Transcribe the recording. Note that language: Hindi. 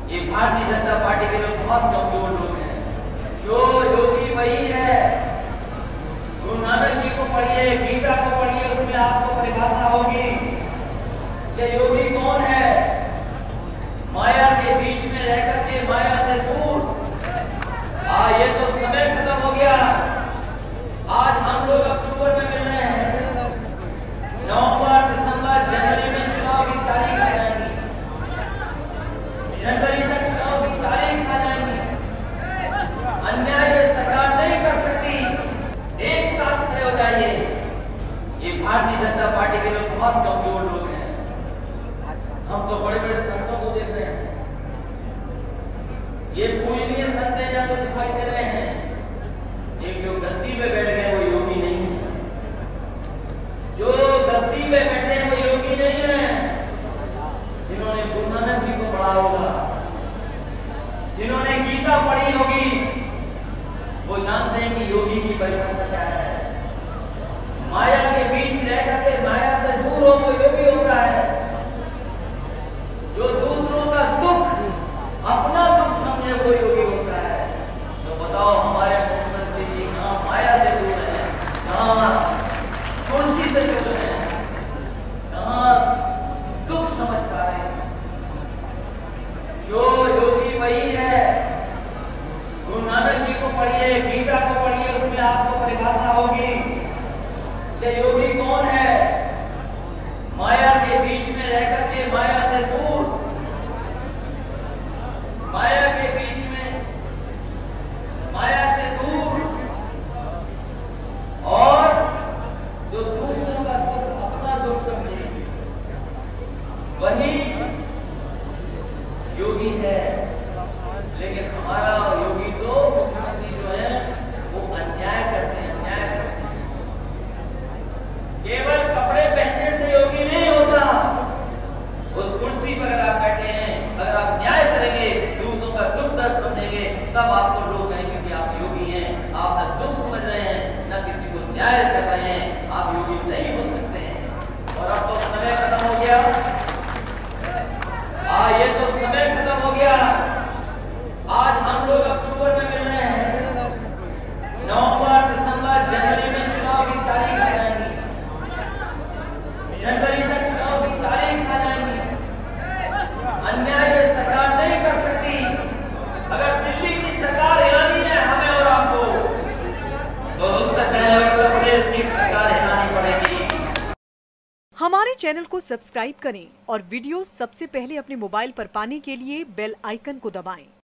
ये भारतीय जनता पार्टी के लोग बहुत कमजोर लोग हैं। जो योगी वही है। गुरु नानक जी को पढ़िए, गीता को पढ़िए, उसमें आपको परिभाषा होगी कि योगी कौन है। माया के बीच में रहकर के माया से दूर। ये तो समय खत्म हो गया। आज हम लोग अक्टूबर में मिल रहे हैं, नवंबर, दिसंबर, जनवरी में चुनाव की तारीख आ जाएंगी। जनवरी तक चुनाव की तारीख आ जाएंगी। अन्याय सरकार नहीं कर सकती। एक साथ खड़े हो जाइए। ये भारतीय जनता पार्टी के लोग बहुत कमजोर लोग हैं। हम तो बड़े बड़े संतों को देख रहे हैं। ये पूजनीय संत हैं जो दिखाई दे रहे हैं। एक जो गद्दी पे बैठ गए वो योगी नहीं है। जो गद्दी पे बैठे हैं वो योगी नहीं है। जिन्होंने गुरु नानक जी को पढ़ा होगा, जिन्होंने गीता पढ़ी होगी, वो जानते हैं कि योगी की परिभाषा क्या है। माया के बीच रह करके माया से दूर हो वो योगी होता है। जो दूसरों का दुख अपना दुख समझे वो योगी होता है। तो बताओ हमारे मुख्यमंत्री जी कहाँ माया से दूर है, कहाँ तुलसी से दूर है, कहाँ दुख समझ पा रहे हैं। जो योगी वही है। गुरु नानक जी को पढ़िए, गीता को पढ़िए, उसमें आपको परिभाषा होगी कि योगी कौन है। माया के बीच में रह करके माया से दूर। माया के बीच में माया से दूर और जो दूसरों का दुख अपना दुख समझे वही योगी है। लेकिन हमारा योगी तो मुख्यमंत्री जो है वो अन्याय करते हैं, अन्याय करते हैं। केवल कपड़े पहनने से योगी नहीं होता। उस कुर्सी पर अगर आप बैठे हैं, अगर आप न्याय करेंगे, दूसरों का दुख दर्द समझेंगे, तब आपको लोग कहेंगे कि आप योगी हैं। आप न दुख समझ रहे हैं, न किसी को न्याय कर रहे हैं, आप योगी नहीं हो सकते हैं। और अब तो समय खत्म हो गया। ये तो समय खत्म हो गया। आज हम लोग अक्टूबर में मिल रहे हैं, नवंबर, दिसंबर, जनवरी में चुनाव की तारीख आ जाएंगी। जनवरी तक चुनाव की तारीख आ जाएंगी। अन्याय सरकार नहीं कर सकती। अगर दिल्ली की सरकार हिलानी है हमें और आपको, तो उससे पहले उत्तर प्रदेश की सरकार हिलानी पड़ेगी। हमारे चैनल को सब्सक्राइब करें और वीडियो सबसे पहले अपने मोबाइल पर पाने के लिए बेल आइकन को दबाएं।